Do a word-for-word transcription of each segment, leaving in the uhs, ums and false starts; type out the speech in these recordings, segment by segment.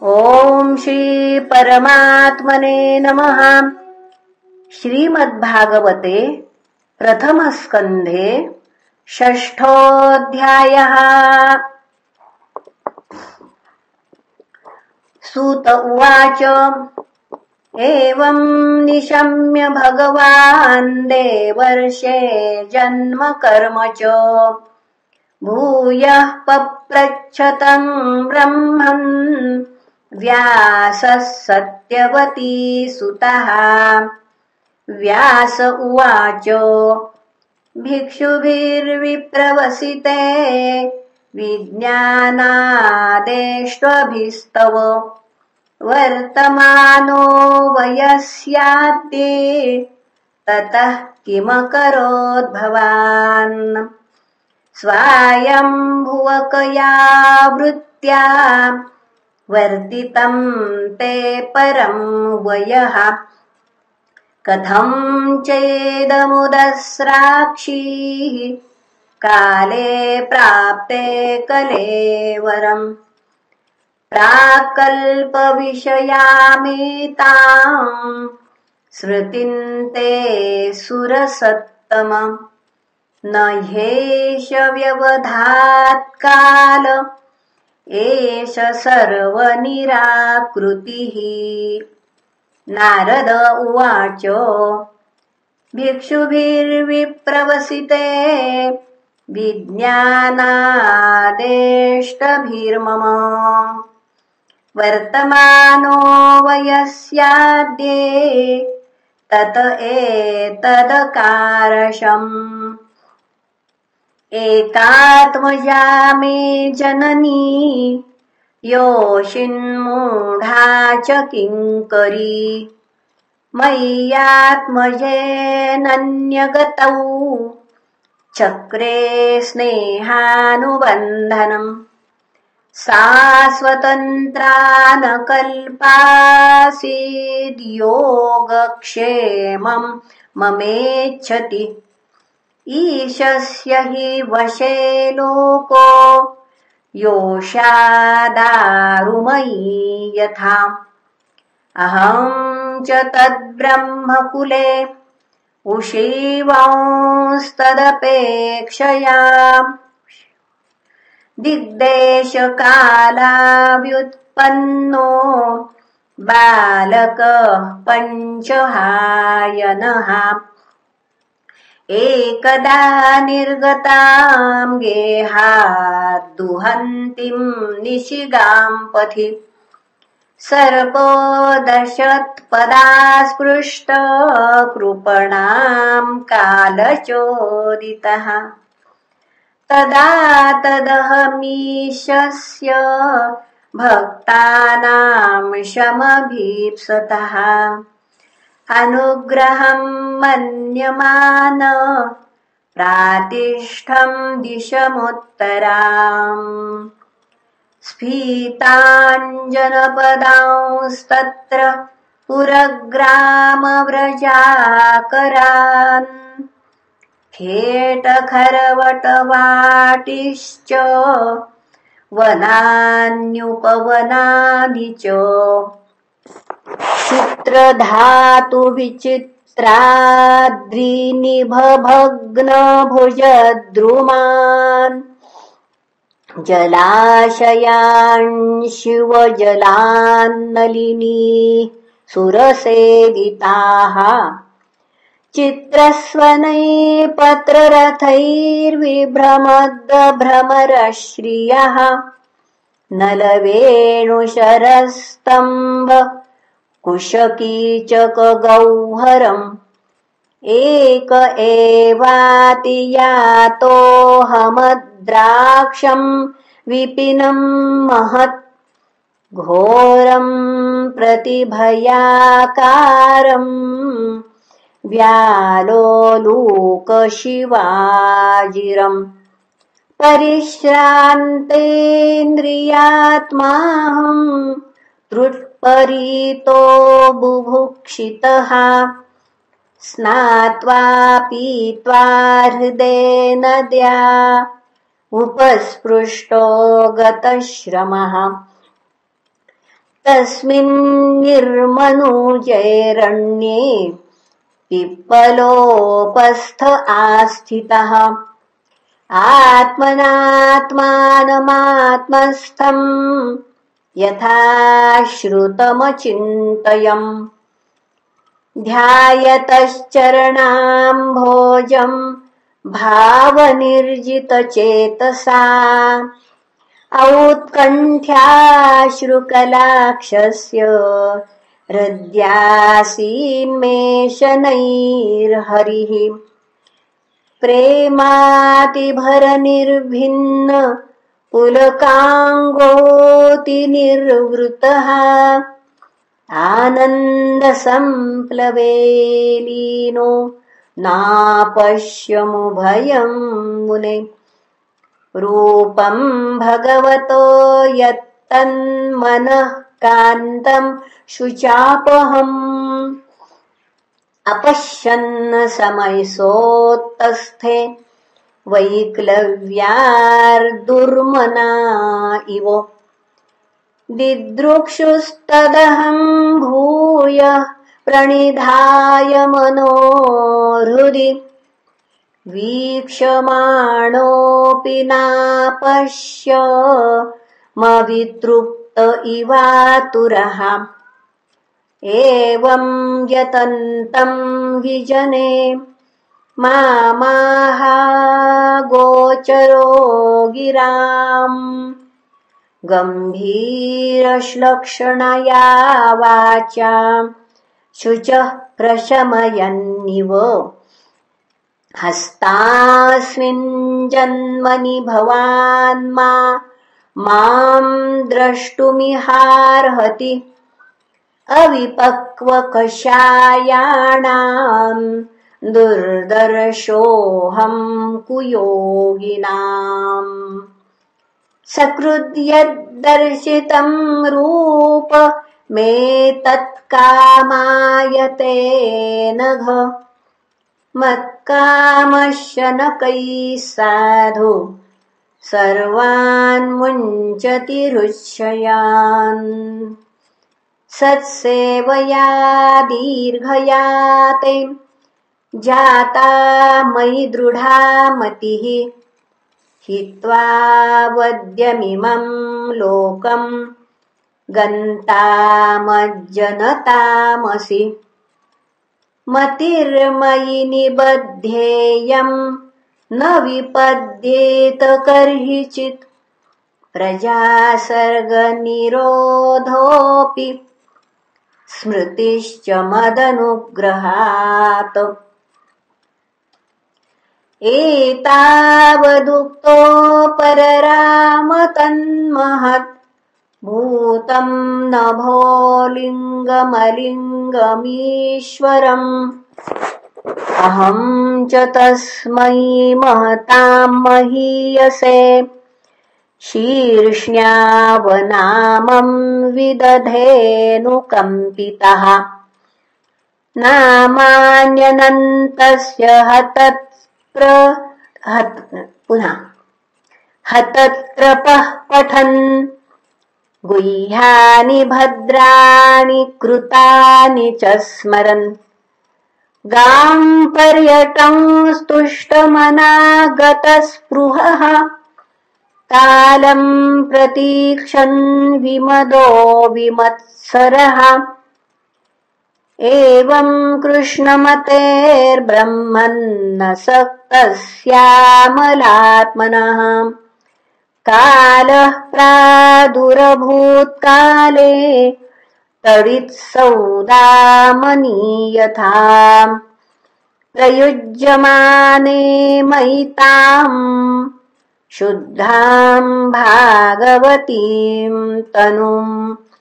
ओम श्री परमात्मने नमः। श्रीमद्भागवते प्रथमस्कन्धे षष्ठोऽध्यायः। सूत उवाच एवं निशम्य भगवान् देवर्षे जन्म कर्म च भूयः पप्रच्छतं ब्रह्मन् व्यासः सत्यवती सुतः। व्यास उवाच भिक्षुभिर्विप्रवसिते विज्ञानादेष्टभिस्तव वर्तमानो वयस्याद्ये ततः किमकरोत् भवान्। स्वायम्भुवकया वृत्त्या वर्तितं ते परं वयः कथं चेदमुदस्राक्षीः काले प्राप्ते कलेवरम्। प्राक्कल्पविषयामेताम् श्रुतिं ते सुरसत्तम न ह्येष व्यवधात् काल एष सर्वनिराकृतिः। नारद उवाच भिक्षुभिर्विप्रवसिते विज्ञानादेष्टभिर्मम वर्तमानो वयस्याद्ये तत एतदकारशम्। एकात्मजा मे जननी योषिन्मूढा च किङ्करी मय्यात्मजेनन्यगतौ चक्रे स्नेहानुबन्धनम्। सा स्वतन्त्रा न कल्पासीद्योगक्षेमं ममेच्छति। ईशस्य हि वशे लोको योषादारुमयी यथा। अहं च तद्ब्रह्मकुले उषीवांस्तदपेक्षया दिग्देशकालाव्युत्पन्नो बालकः पञ्चहायनः। एकदा निर्गतां गेहात् दुहन्तीं निशिगां पथि सर्पो दशत्पदा स्पृष्ट कृपणां कालचोदितः। तदा तदहमीशस्य भक्तानां शमभीप्सतः अनुग्रहं मन्यमान प्रातिष्ठं दिशमुत्तराम्। स्फीताञ्जनपदांस्तत्र पुरग्रामव्रजाकरान् खेटखरवटवाटिश्च वनान्युपवनानि च क्षित्रधातुविचित्राद्रिनिभभग्नभुजद्रुमान् जलाशयान् शिवजलान्नलिनी सुरसेविताः चित्रस्वनै पत्ररथैर्विभ्रमद्भ्रमरश्रियः नलवेणुशरस्तम्भ कुशकीचकगौहरम्। एक एवातियातोऽहमद्राक्षं विपिनं महत् घोरं प्रतिभयाकारम् व्यालोलूकशिवाजिरम्। परिश्रान्तेन्द्रियात्माहं त्रुट्परीतो बुभुक्षितः स्नात्वा पीत्वा हृदे नद्या उपस्पृष्टो गतश्रमः। तस्मिन् निर्मनुजैरण्ये पिप्पलोपस्थ आस्थितः आत्मनात्मानमात्मस्थम् यथा श्रुतमचिन्तयम् ध्यायतश्चरणाम्भोजम् भावनिर्जितचेतसा औत्कण्ठ्याश्रुकलाक्षस्य हृद्यासीन्मेषणैर्हरिः प्रेमातिभरनिर्भिन्न पुलकाङ्गोऽतिनिर्वृतः आनन्दसम्प्लवेलीनो नापश्यमुभयं मुने रूपं भगवतो यत्तन्मनः कान्तं शुचापहम् अपश्यन्न समयसोत्तस्थे वैक्लव्यार्दुर्मना इव दिदृक्षुस्तदहं भूय प्रणिधाय मनोहृदि वीक्षमाणोऽपि नापश्य मवितृप्त इवातुरः एवं यतन्तं विजने मामाहागोचरो गिराम् गम्भीरश्लक्षणया वाचा शुचः प्रशमयन्निव हस्तास्मिन् जन्मनि भवान् मा मां द्रष्टुमिहार्हति अविपक्वकषायाणाम् दुर्दर्शोऽहं कुयोगिनाम् सकृद्यद्दर्शितं रूप मे तत्कामायते नघ मत्कामशनकैः साधु सर्वान् मुञ्चति रुच्छयान् सत्सेवया दीर्घया ते जाता मयि दृढा मतिः हित्वा वद्यमिमं लोकं गन्तामज्जनतामसि मतिर्मयि निबध्येयं न विपद्येत कर्हिचित् प्रजासर्गनिरोधोऽपि स्मृतिश्च मदनुग्रहात् एतावदुक्तो परराम तन्महत् भूतं नभो लिङ्गमलिङ्गमीश्वरम् अहं च तस्मै महतां महीयसे शीर्ष्ण्यावनामं विदधेऽनुकम्पितः नामान्यनन्तस्य हतत् हत पुनः हतत्रपः पठन् गुह्यानि भद्राणि कृतानि च स्मरन् गां पर्यटं स्तुष्टमनागतस्पृहः कालं प्रतीक्षन् विमदो विमत्सरः एवं कृष्णमतेर्ब्रह्मन्नसक्तस्यामलात्मनः कालः प्रादुरभूत्काले तडित्सौदामनी यथा प्रयुज्यमाने मयि ताम् शुद्धां भागवतीं तनुम्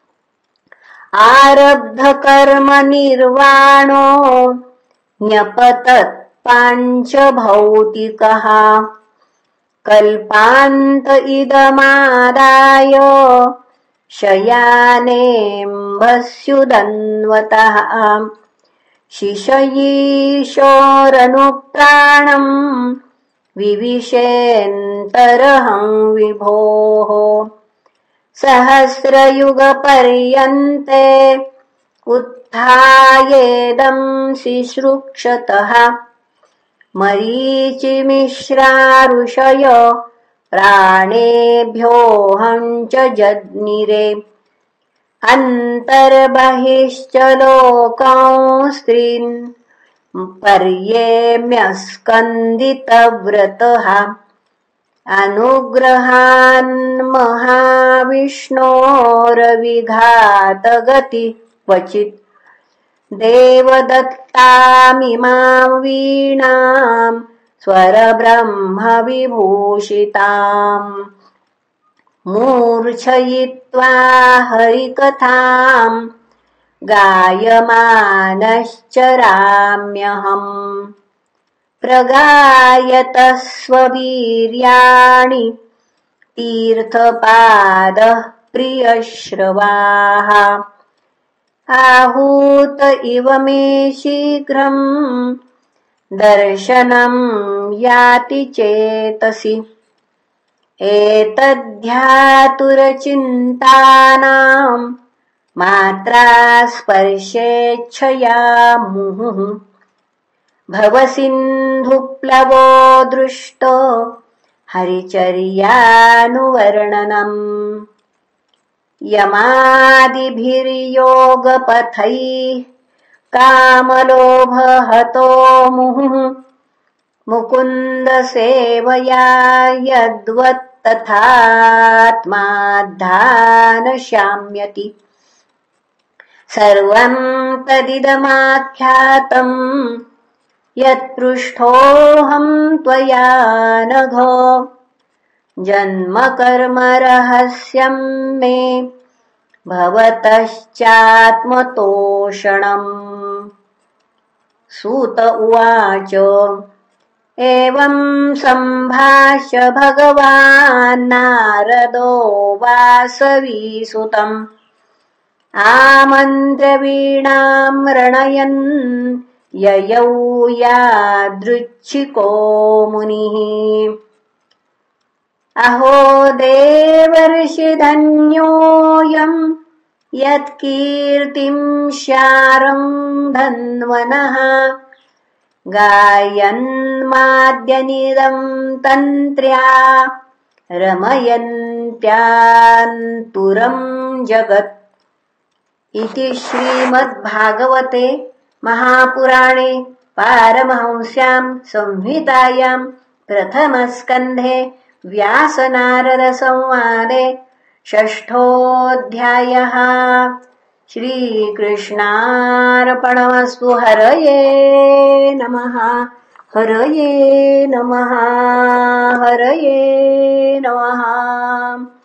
आरब्धकर्मनिर्वाणो न्यपतत् पाञ्चभौतिकः कल्पान्त इदमादाय शयानेऽम्भस्युदन्वतः शिशयीशोरनुप्राणम् विविशेऽन्तरहं विभोः सहस्रयुगपर्यन्ते उत्थायेदं सिसृक्षतः मरीचिमिश्रा ऋषय प्राणेभ्योऽहं च जज्ञिरे अन्तर्बहिश्च लोकांस्त्रीन् पर्येम्यस्कन्दितव्रतः अनुग्रहान् महाविष्णोरविघातगति क्वचित् देवदत्तामिमां वीणां स्वरब्रह्मविभूषिताम् मूर्छयित्वा हरिकथां गायमानश्चराम्यहम् प्रगायतः स्ववीर्याणि तीर्थपादः प्रियश्रवाः आहूत इव मे शीघ्रं दर्शनं याति चेतसि एतद्ध्यातुरचिन्तानां मात्रा स्पर्शेच्छया मुहुः भवसिन्धुप्लवो दृष्टो हरिचर्यानुवर्णनम् यमादिभिर्योगपथैः कामलोभहतो मुहुः मुकुन्दसेवया यद्वत्तथात्माद्धानशाम्यति सर्वं तदिदमाख्यातम् यत्पृष्ठोऽहं त्वया नघ जन्मकर्मरहस्यं मे भवतश्चात्मतोषणम् सूत उवाच एवं सम्भाष्य भगवान् नारदो वासवीसुतम् आमन्त्र्य वीणां रणयन् ययौ यादृच्छिको मुनिः अहो देवर्षिधन्योऽयं यत्कीर्तिं शारं धन्वनः गायन्माद्यनिदं तन्त्र्या रमयन्त्यान्तुरं जगत् इति श्रीमद्भागवते महापुराणे पारमहंस्यां संहितायां प्रथमस्कन्धे व्यासनारदसंवादे षष्ठोऽध्यायः। श्रीकृष्णार्पणमस्तु। हरये नमः। हरये नमः। हरये नमः।